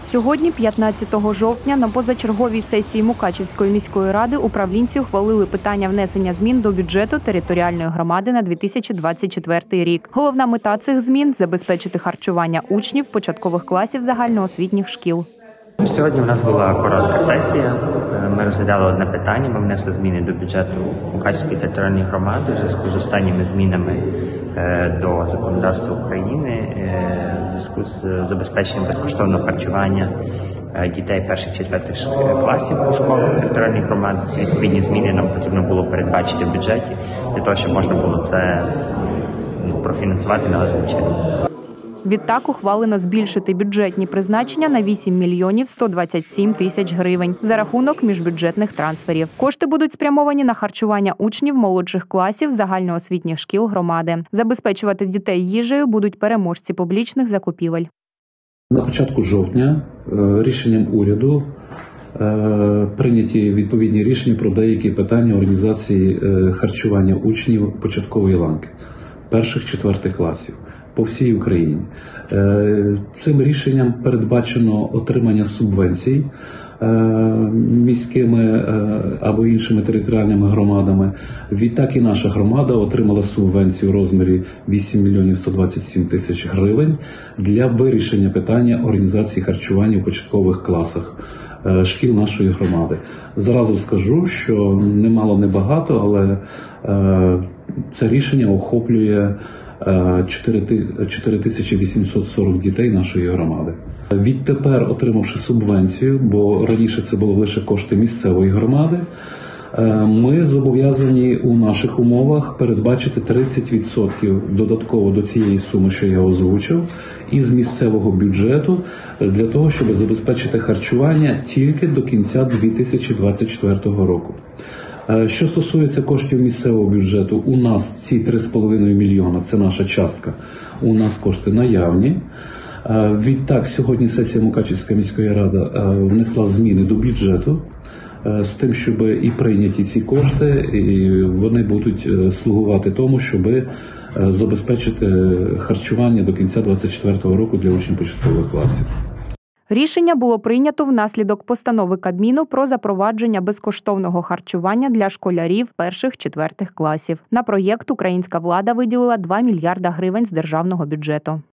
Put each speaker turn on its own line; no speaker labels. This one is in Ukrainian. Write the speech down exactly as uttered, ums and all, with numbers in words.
Сьогодні, п'ятнадцятого жовтня, на позачерговій сесії Мукачівської міської ради управлінці ухвалили питання внесення змін до бюджету територіальної громади на дві тисячі двадцять четвертий рік. Головна мета цих змін – забезпечити харчування учнів початкових класів загальноосвітніх шкіл.
Сьогодні у нас була коротка сесія. Ми розглядали одне питання. Ми внесли зміни до бюджету Мукачівської територіальної громади в зв'язку з останніми змінами до законодавства України в зв'язку з забезпеченням безкоштовного харчування дітей перших-четвертих класів у школах територіальної громади. Ці відповідні зміни нам потрібно було передбачити в бюджеті для того, щоб можна було це профінансувати належним чином.
Відтак ухвалено збільшити бюджетні призначення на вісім мільйонів сто двадцять сім тисяч гривень за рахунок міжбюджетних трансферів. Кошти будуть спрямовані на харчування учнів молодших класів загальноосвітніх шкіл громади. Забезпечувати дітей їжею будуть переможці публічних закупівель.
На початку жовтня рішенням уряду прийняті відповідні рішення про деякі питання організації харчування учнів початкової ланки перших-четвертих класів по всій Україні. Цим рішенням передбачено отримання субвенцій міськими або іншими територіальними громадами. Відтак і наша громада отримала субвенцію у розмірі вісім мільйонів сто двадцять сім тисяч гривень для вирішення питання організації харчування у початкових класах шкіл нашої громади. Зразу скажу, що немало, не багато, але це рішення охоплює чотири тисячі вісімсот сорок дітей нашої громади. Відтепер, отримавши субвенцію, бо раніше це були лише кошти місцевої громади, ми зобов'язані у наших умовах передбачити тридцять відсотків додатково до цієї суми, що я озвучив, із місцевого бюджету для того, щоб забезпечити харчування тільки до кінця дві тисячі двадцять четвертого року. Що стосується коштів місцевого бюджету, у нас ці три з половиною мільйона – це наша частка, у нас кошти наявні. Відтак, сьогодні сесія Мукачівської міської ради внесла зміни до бюджету з тим, щоб і прийняті ці кошти, і вони будуть слугувати тому, щоб забезпечити харчування до кінця двадцять четвертого року для учнів початкових класів.
Рішення було прийнято внаслідок постанови Кабміну про запровадження безкоштовного харчування для школярів перших-четвертих класів. На проєкт українська влада виділила два мільярда гривень з державного бюджету.